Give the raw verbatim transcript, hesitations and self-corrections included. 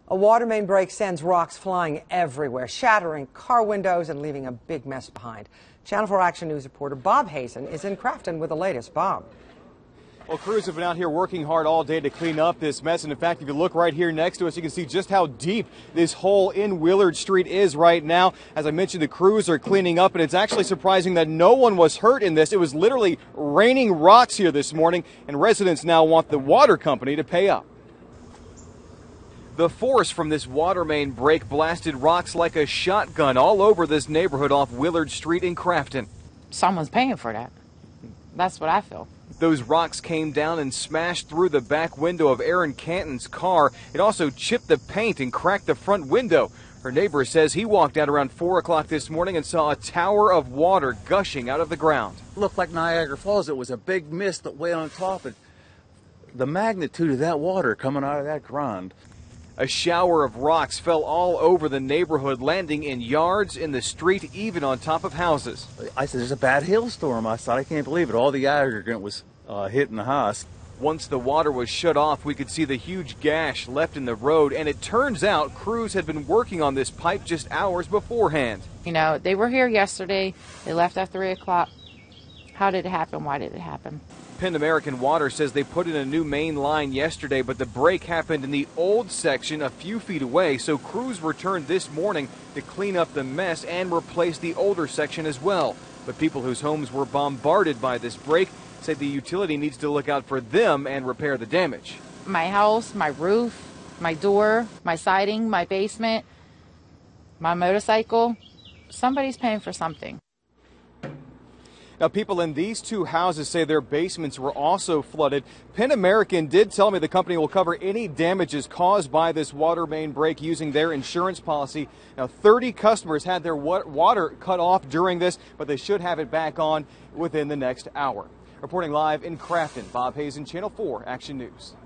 A water main break sends rocks flying everywhere, shattering car windows and leaving a big mess behind. Channel four Action News reporter Bob Hazen is in Crafton with the latest. Bob. Well, crews have been out here working hard all day to clean up this mess. And in fact, if you look right here next to us, you can see just how deep this hole in Willard Street is right now. As I mentioned, the crews are cleaning up, and it's actually surprising that no one was hurt in this. It was literally raining rocks here this morning, and residents now want the water company to pay up. The force from this water main break blasted rocks like a shotgun all over this neighborhood off Willard Street in Crafton. Someone's paying for that. That's what I feel. Those rocks came down and smashed through the back window of Aaron Canton's car. It also chipped the paint and cracked the front window. Her neighbor says he walked out around four o'clock this morning and saw a tower of water gushing out of the ground. It looked like Niagara Falls. It was a big mist that way on top. And the magnitude of that water coming out of that ground. A shower of rocks fell all over the neighborhood, landing in yards, in the street, even on top of houses. I said, there's a bad hailstorm. I thought, I can't believe it. All the aggregate was uh, hitting the house. Once the water was shut off, we could see the huge gash left in the road, and it turns out crews had been working on this pipe just hours beforehand. You know, they were here yesterday. They left at three o'clock. How did it happen? Why did it happen? Penn American Water says they put in a new main line yesterday, but the break happened in the old section a few feet away, so crews returned this morning to clean up the mess and replace the older section as well. But people whose homes were bombarded by this break say the utility needs to look out for them and repair the damage. My house, my roof, my door, my siding, my basement, my motorcycle, somebody's paying for something. Now, people in these two houses say their basements were also flooded. Penn American did tell me the company will cover any damages caused by this water main break using their insurance policy. Now, thirty customers had their water cut off during this, but they should have it back on within the next hour. Reporting live in Crafton, Bob Hazen, Channel four Action News.